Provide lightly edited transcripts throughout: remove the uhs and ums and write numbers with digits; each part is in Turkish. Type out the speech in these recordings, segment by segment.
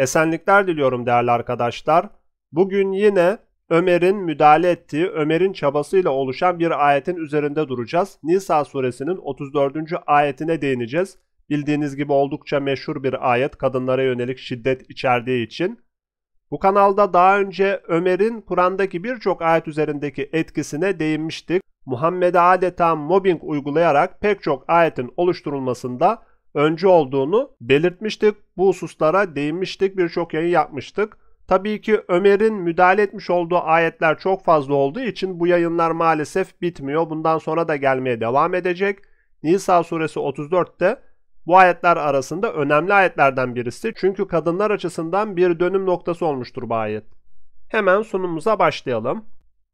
Esenlikler diliyorum değerli arkadaşlar. Bugün yine Ömer'in müdahale ettiği, Ömer'in çabasıyla oluşan bir ayetin üzerinde duracağız. Nisa suresinin 34. ayetine değineceğiz. Bildiğiniz gibi oldukça meşhur bir ayet, kadınlara yönelik şiddet içerdiği için. Bu kanalda daha önce Ömer'in Kur'an'daki birçok ayet üzerindeki etkisine değinmiştik. Muhammed'e adeta mobbing uygulayarak pek çok ayetin oluşturulmasında öncü olduğunu belirtmiştik. Bu hususlara değinmiştik, birçok yayın yapmıştık. Tabii ki Ömer'in müdahale etmiş olduğu ayetler çok fazla olduğu için bu yayınlar maalesef bitmiyor. Bundan sonra da gelmeye devam edecek. Nisa suresi 34'te bu ayetler arasında önemli ayetlerden birisi. Çünkü kadınlar açısından bir dönüm noktası olmuştur bu ayet. Hemen sunumumuza başlayalım.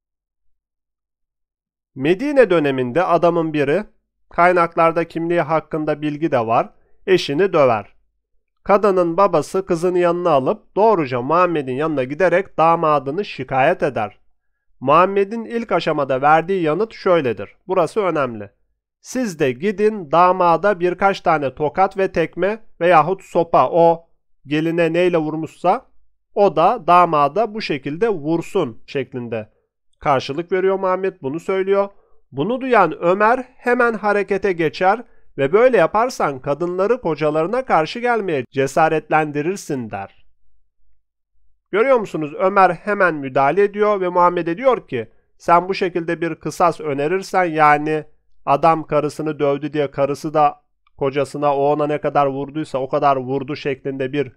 Medine döneminde adamın biri, kaynaklarda kimliği hakkında bilgi de var, eşini döver. Kadının babası kızını yanına alıp doğruca Muhammed'in yanına giderek damadını şikayet eder. Muhammed'in ilk aşamada verdiği yanıt şöyledir. Burası önemli. Siz de gidin damada birkaç tane tokat ve tekme veyahut sopa, o geline neyle vurmuşsa o da damada bu şekilde vursun şeklinde karşılık veriyor Muhammed, bunu söylüyor. Bunu duyan Ömer hemen harekete geçer ve böyle yaparsan kadınları kocalarına karşı gelmeye cesaretlendirirsin der. Görüyor musunuz? Ömer hemen müdahale ediyor ve Muhammed'e diyor ki sen bu şekilde bir kısas önerirsen, yani adam karısını dövdü diye karısı da kocasına o ona ne kadar vurduysa o kadar vurdu şeklinde bir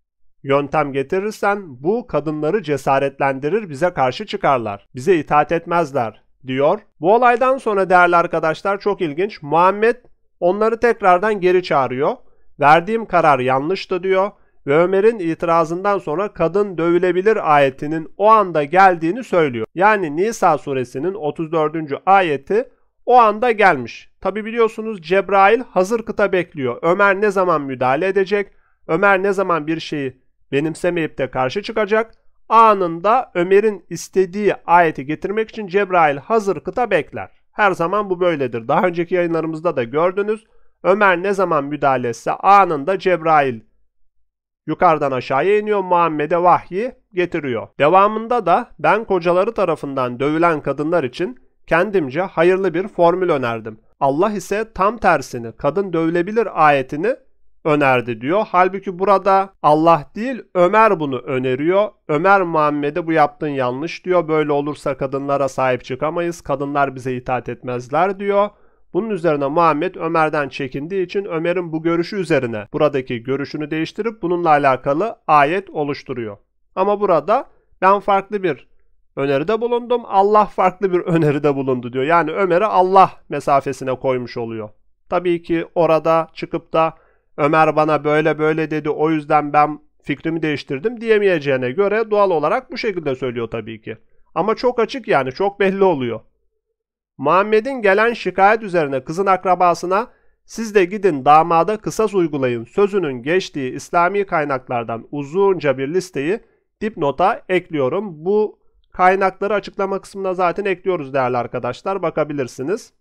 yöntem getirirsen bu kadınları cesaretlendirir, bize karşı çıkarlar, bize itaat etmezler diyor. Bu olaydan sonra değerli arkadaşlar çok ilginç, Muhammed onları tekrardan geri çağırıyor. Verdiğim karar yanlıştı diyor ve Ömer'in itirazından sonra kadın dövülebilir ayetinin o anda geldiğini söylüyor. Yani Nisa suresinin 34. ayeti o anda gelmiş. Tabi biliyorsunuz Cebrail hazır kıta bekliyor. Ömer ne zaman müdahale edecek? Ömer ne zaman bir şeyi benimsemeyip de karşı çıkacak? Anında Ömer'in istediği ayeti getirmek için Cebrail hazır kıta bekler. Her zaman bu böyledir. Daha önceki yayınlarımızda da gördünüz. Ömer ne zaman müdahale etse anında Cebrail yukarıdan aşağıya iniyor, Muhammed'e vahyi getiriyor. Devamında da ben kocaları tarafından dövülen kadınlar için kendimce hayırlı bir formül önerdim. Allah ise tam tersini, kadın dövülebilir ayetini önerdi diyor. Halbuki burada Allah değil Ömer bunu öneriyor. Ömer Muhammed'e bu yaptığın yanlış diyor. Böyle olursa kadınlara sahip çıkamayız. Kadınlar bize itaat etmezler diyor. Bunun üzerine Muhammed Ömer'den çekindiği için Ömer'in bu görüşü üzerine buradaki görüşünü değiştirip bununla alakalı ayet oluşturuyor. Ama burada ben farklı bir öneride bulundum, Allah farklı bir öneride bulundu diyor. Yani Ömer'i Allah mesafesine koymuş oluyor. Tabii ki orada çıkıp da Ömer bana böyle böyle dedi o yüzden ben fikrimi değiştirdim diyemeyeceğine göre doğal olarak bu şekilde söylüyor tabii ki. Ama çok açık, yani çok belli oluyor. Muhammed'in gelen şikayet üzerine kızın akrabasına siz de gidin damada kısas uygulayın sözünün geçtiği İslami kaynaklardan uzunca bir listeyi dipnota ekliyorum. Bu kaynakları açıklama kısmına zaten ekliyoruz değerli arkadaşlar, bakabilirsiniz.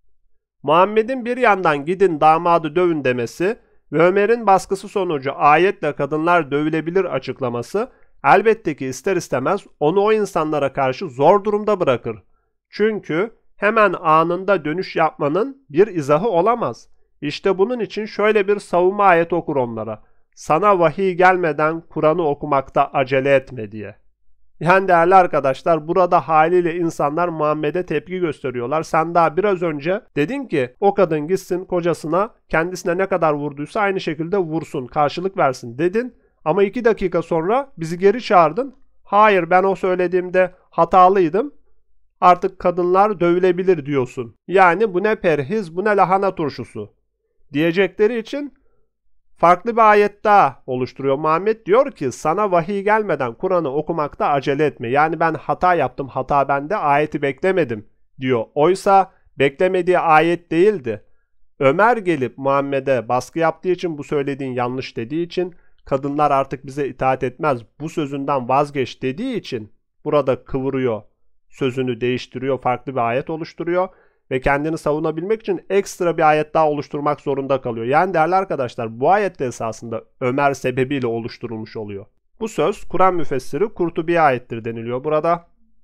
Muhammed'in bir yandan gidin damadı dövün demesi ve Ömer'in baskısı sonucu ayetle kadınlar dövülebilir açıklaması elbette ki ister istemez onu o insanlara karşı zor durumda bırakır. Çünkü hemen anında dönüş yapmanın bir izahı olamaz. İşte bunun için şöyle bir savunma ayeti okur onlara. Sana vahiy gelmeden Kur'an'ı okumakta acele etme diye. Yani değerli arkadaşlar burada haliyle insanlar Muhammed'e tepki gösteriyorlar. Sen daha biraz önce dedin ki o kadın gitsin kocasına kendisine ne kadar vurduysa aynı şekilde vursun, karşılık versin dedin. Ama 2 dakika sonra bizi geri çağırdın. Hayır, ben o söylediğimde hatalıydım. Artık kadınlar dövülebilir diyorsun. Yani bu ne perhiz, bu ne lahana turşusu diyecekleri için farklı bir ayet daha oluşturuyor. Muhammed diyor ki sana vahiy gelmeden Kur'an'ı okumakta acele etme. Yani ben hata yaptım, hata bende, ayeti beklemedim diyor. Oysa beklemediği ayet değildi. Ömer gelip Muhammed'e baskı yaptığı için, bu söylediğin yanlış dediği için, kadınlar artık bize itaat etmez, bu sözünden vazgeç dediği için burada kıvırıyor, sözünü değiştiriyor, farklı bir ayet oluşturuyor. ve kendini savunabilmek için ekstra bir ayet daha oluşturmak zorunda kalıyor. Yani değerli arkadaşlar, bu ayet de esasında Ömer sebebiyle oluşturulmuş oluyor. Bu söz Kur'an müfessiri Kurtubi'ye aittir deniliyor burada.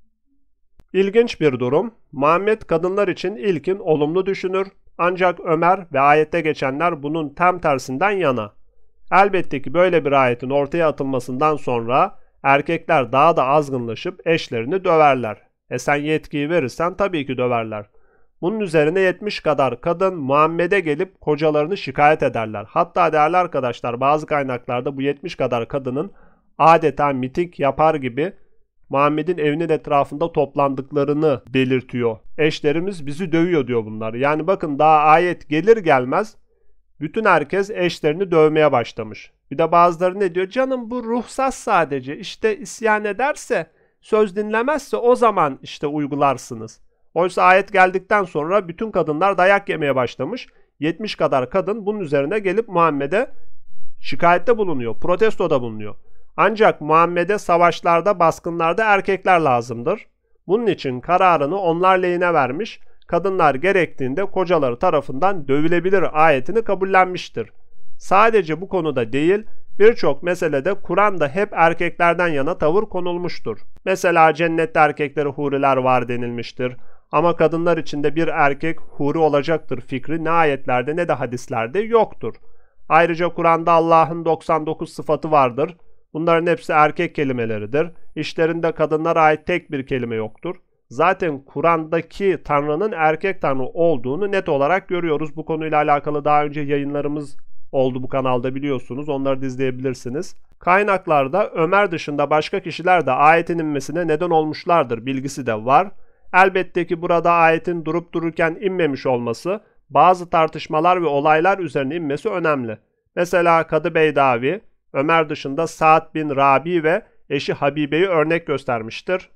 İlginç bir durum. Muhammed kadınlar için ilkin olumlu düşünür. Ancak Ömer ve ayette geçenler bunun tam tersinden yana. Elbette ki böyle bir ayetin ortaya atılmasından sonra erkekler daha da azgınlaşıp eşlerini döverler. Sen yetkiyi verirsen tabii ki döverler. Bunun üzerine 70 kadar kadın Muhammed'e gelip kocalarını şikayet ederler. Hatta değerli arkadaşlar, bazı kaynaklarda bu 70 kadar kadının adeta miting yapar gibi Muhammed'in evinin etrafında toplandıklarını belirtiyor. Eşlerimiz bizi dövüyor diyor bunlar. Yani bakın, daha ayet gelir gelmez bütün herkes eşlerini dövmeye başlamış. Bir de bazıları ne diyor? Canım bu ruhsat sadece. İşte isyan ederse, söz dinlemezse o zaman işte uygularsınız. Oysa ayet geldikten sonra bütün kadınlar dayak yemeye başlamış. 70 kadar kadın bunun üzerine gelip Muhammed'e şikayette bulunuyor, protestoda bulunuyor. Ancak Muhammed'e savaşlarda, baskınlarda erkekler lazımdır. Bunun için kararını onlar lehine vermiş, kadınlar gerektiğinde kocaları tarafından dövülebilir ayetini kabullenmiştir. Sadece bu konuda değil, birçok meselede Kur'an'da hep erkeklerden yana tavır konulmuştur. Mesela cennette erkekleri huriler var denilmiştir. Ama kadınlar içinde bir erkek huri olacaktır fikri ne ayetlerde ne de hadislerde yoktur. Ayrıca Kur'an'da Allah'ın 99 sıfatı vardır. Bunların hepsi erkek kelimeleridir. İşlerinde kadınlara ait tek bir kelime yoktur. Zaten Kur'an'daki Tanrı'nın erkek Tanrı olduğunu net olarak görüyoruz. Bu konuyla alakalı daha önce yayınlarımız oldu bu kanalda, biliyorsunuz. Onları da izleyebilirsiniz. Kaynaklarda Ömer dışında başka kişiler de ayetin inmesine neden olmuşlardır bilgisi de var. Elbette ki burada ayetin durup dururken inmemiş olması, bazı tartışmalar ve olaylar üzerine inmesi önemli. Mesela Kadı Beydavi, Ömer dışında Sa'd bin Rabi ve eşi Habibe'yi örnek göstermiştir.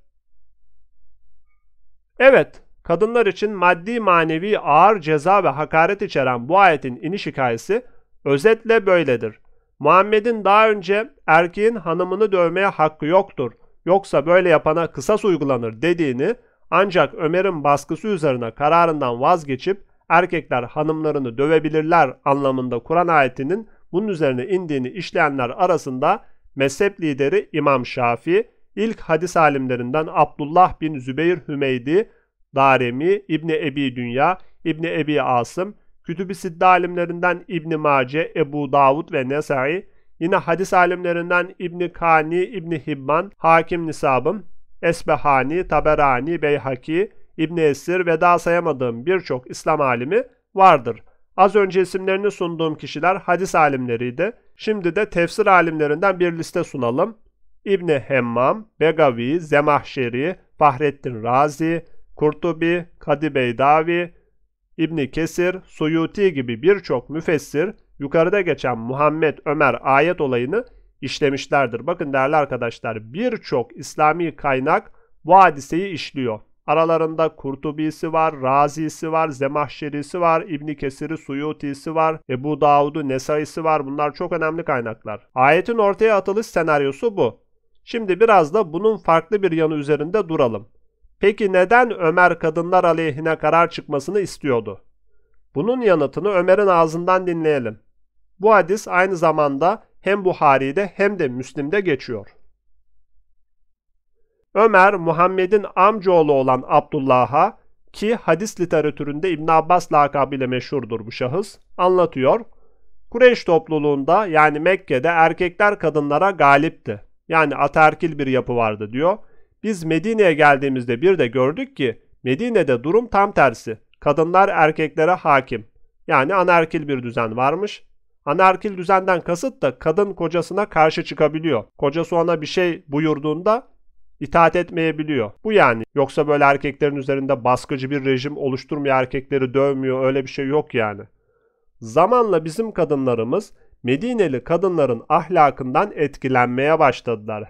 Evet, kadınlar için maddi manevi ağır ceza ve hakaret içeren bu ayetin iniş hikayesi özetle böyledir. Muhammed'in daha önce erkeğin hanımını dövmeye hakkı yoktur, yoksa böyle yapana kısas uygulanır dediğini, ancak Ömer'in baskısı üzerine kararından vazgeçip erkekler hanımlarını dövebilirler anlamında Kur'an ayetinin bunun üzerine indiğini işleyenler arasında mezhep lideri İmam Şafii, ilk hadis alimlerinden Abdullah bin Zübeyir Hümeydi, Darimi, İbni Ebi Dünya, İbni Ebi Asım, Kütüb-i Sitte alimlerinden İbni Mace, Ebu Davud ve Nesai, yine hadis alimlerinden İbni Kani, İbni Hibban, Hakim Nisabım, Esbehani, Taberani, Beyhaki, İbni Esir ve daha sayamadığım birçok İslam alimi vardır. Az önce isimlerini sunduğum kişiler hadis alimleriydi. Şimdi de tefsir alimlerinden bir liste sunalım. İbni Hemmam, Begavi, Zemahşeri, Fahrettin Razi, Kurtubi, Kadı Beydavi, İbni Kesir, Suyuti gibi birçok müfessir yukarıda geçen Muhammed Ömer ayet olayını işlemişlerdir. Bakın değerli arkadaşlar, birçok İslami kaynak bu hadiseyi işliyor. Aralarında Kurtubi'si var, Razi'si var, Zemahşeri'si var, İbni Kesir'i, Suyuti'si var, Ebu Davud'u, Nesai'si var. Bunlar çok önemli kaynaklar. Ayetin ortaya atılış senaryosu bu. Şimdi biraz da bunun farklı bir yanı üzerinde duralım. Peki neden Ömer kadınlar aleyhine karar çıkmasını istiyordu? Bunun yanıtını Ömer'in ağzından dinleyelim. Bu hadis aynı zamanda hem Buhari'de hem de Müslim'de geçiyor. Ömer, Muhammed'in amcaoğlu olan Abdullah'a, ki hadis literatüründe İbn Abbas lakabıyla meşhurdur bu şahıs, anlatıyor. Kureyş topluluğunda, yani Mekke'de erkekler kadınlara galipti. Yani ataerkil bir yapı vardı diyor. Biz Medine'ye geldiğimizde bir de gördük ki Medine'de durum tam tersi. Kadınlar erkeklere hakim. Yani anaerkil bir düzen varmış. Anaerkil düzenden kasıt da kadın kocasına karşı çıkabiliyor. Kocası ona bir şey buyurduğunda itaat etmeyebiliyor. Bu yani. Yoksa böyle erkeklerin üzerinde baskıcı bir rejim oluşturmuyor, erkekleri dövmüyor, öyle bir şey yok yani. Zamanla bizim kadınlarımız Medineli kadınların ahlakından etkilenmeye başladılar.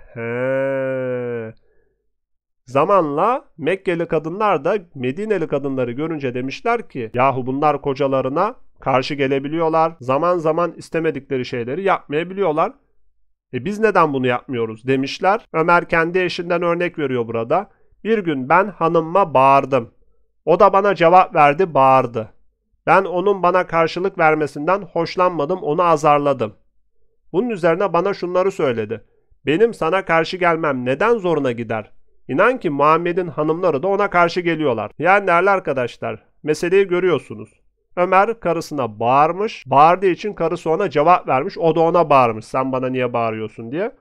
Zamanla Mekkeli kadınlar da Medineli kadınları görünce demişler ki yahu bunlar kocalarına karşı gelebiliyorlar. Zaman zaman istemedikleri şeyleri yapmayabiliyorlar. Biz neden bunu yapmıyoruz demişler. Ömer kendi eşinden örnek veriyor burada. Bir gün ben hanımıma bağırdım. O da bana cevap verdi, bağırdı. Ben onun bana karşılık vermesinden hoşlanmadım, onu azarladım. Bunun üzerine bana şunları söyledi. Benim sana karşı gelmem neden zoruna gider? İnan ki Muhammed'in hanımları da ona karşı geliyorlar. Yani değerli arkadaşlar, meseleyi görüyorsunuz. Ömer karısına bağırmış. Bağırdığı için karısı ona cevap vermiş. O da ona bağırmış. Sen bana niye bağırıyorsun diye.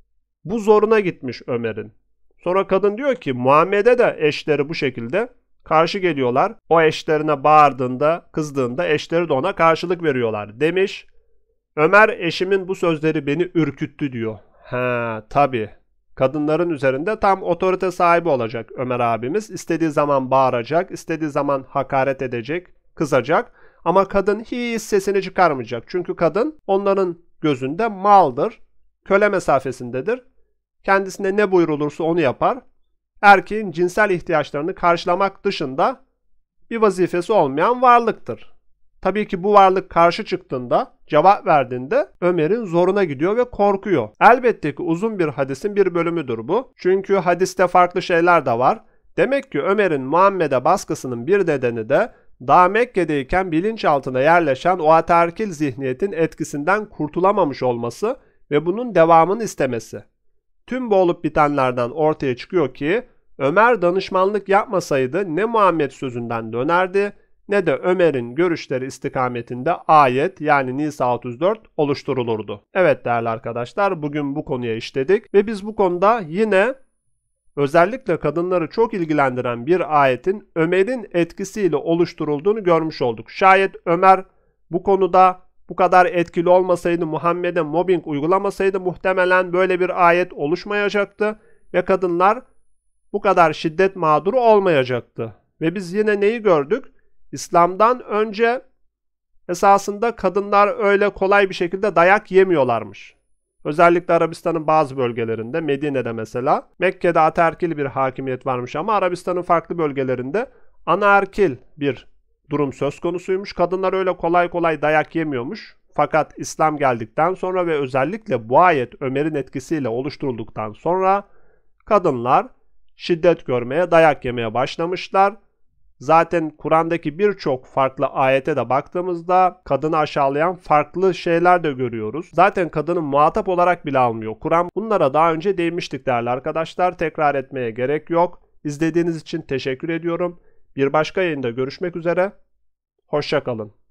Bu zoruna gitmiş Ömer'in. Sonra kadın diyor ki Muhammed'e de eşleri bu şekilde karşı geliyorlar. O eşlerine bağırdığında, kızdığında eşleri de ona karşılık veriyorlar demiş. Ömer eşimin bu sözleri beni ürküttü diyor. Tabii. Kadınların üzerinde tam otorite sahibi olacak Ömer abimiz. İstediği zaman bağıracak, istediği zaman hakaret edecek, kızacak. Ama kadın hiç sesini çıkarmayacak. Çünkü kadın onların gözünde maldır, köle mesafesindedir. Kendisine ne buyrulursa onu yapar. Erkeğin cinsel ihtiyaçlarını karşılamak dışında bir vazifesi olmayan varlıktır. Tabii ki bu varlık karşı çıktığında, cevap verdiğinde Ömer'in zoruna gidiyor ve korkuyor. Elbette ki uzun bir hadisin bir bölümüdür bu. Çünkü hadiste farklı şeyler de var. Demek ki Ömer'in Muhammed'e baskısının bir nedeni de daha Mekke'deyken bilinçaltına yerleşen o ataerkil zihniyetin etkisinden kurtulamamış olması ve bunun devamını istemesi. Tüm bu olup bitenlerden ortaya çıkıyor ki Ömer danışmanlık yapmasaydı ne Muhammed sözünden dönerdi ne de Ömer'in görüşleri istikametinde ayet yani Nisa 34 oluşturulurdu. Evet değerli arkadaşlar, bugün bu konuya işledik ve biz bu konuda yine özellikle kadınları çok ilgilendiren bir ayetin Ömer'in etkisiyle oluşturulduğunu görmüş olduk. Şayet Ömer bu konuda bu kadar etkili olmasaydı, Muhammed'e mobbing uygulamasaydı muhtemelen böyle bir ayet oluşmayacaktı ve kadınlar bu kadar şiddet mağduru olmayacaktı. Ve biz yine neyi gördük? İslam'dan önce esasında kadınlar öyle kolay bir şekilde dayak yemiyorlarmış. Özellikle Arabistan'ın bazı bölgelerinde, Medine'de mesela, Mekke'de ataerkil bir hakimiyet varmış ama Arabistan'ın farklı bölgelerinde anaerkil bir durum söz konusuymuş. Kadınlar öyle kolay kolay dayak yemiyormuş. Fakat İslam geldikten sonra ve özellikle bu ayet Ömer'in etkisiyle oluşturulduktan sonra kadınlar şiddet görmeye, dayak yemeye başlamışlar. Zaten Kur'an'daki birçok farklı ayete de baktığımızda kadını aşağılayan farklı şeyler de görüyoruz. Zaten kadını muhatap olarak bile almıyor. Kur'an bunlara daha önce değinmiştik değerli arkadaşlar. Tekrar etmeye gerek yok. İzlediğiniz için teşekkür ediyorum. Bir başka yayında görüşmek üzere. Hoşça kalın.